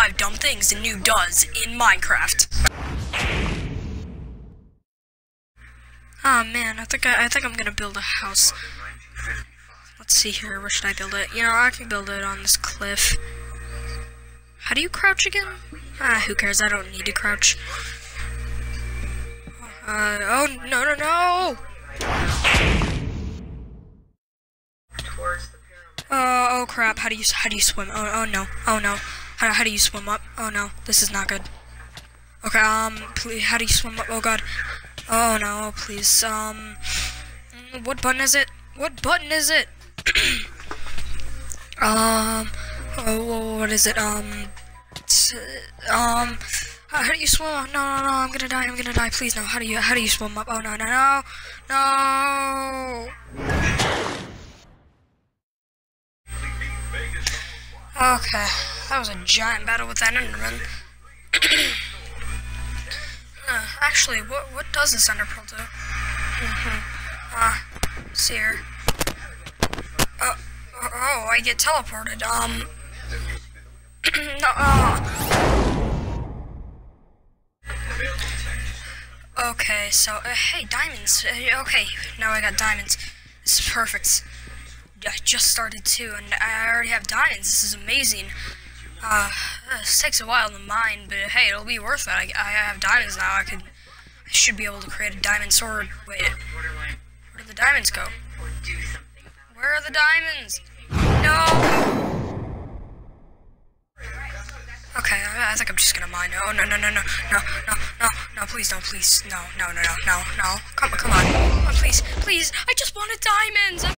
5 dumb things a noob does in Minecraft. Oh man, I think I'm gonna build a house. Let's see here, where should I build it? You know, I can build it on this cliff. How do you crouch again? Who cares? I don't need to crouch. Oh no! Oh crap! How do you swim? Oh no! How do you swim up? Oh no! This is not good. Okay, please, how do you swim up? Oh god! Oh no! Please, what button is it? What button is it? Oh, what is it? How do you swim? No, I'm gonna die, please, no, how do you swim up? Oh, no. Okay, that was a giant battle with that Enderman. Actually, what does this Ender Pearl do? See here. Oh, I get teleported, Okay, so, hey, diamonds. Okay, now I got diamonds. This is perfect. I just started too, and I already have diamonds. This is amazing. This takes a while to mine, but hey, it'll be worth it. I have diamonds now. I should be able to create a diamond sword. Wait, where did the diamonds go? Where are the diamonds? No! Okay, I think I'm just gonna mine. Oh, no, please, no, please, no, come on, please, I just wanted diamonds!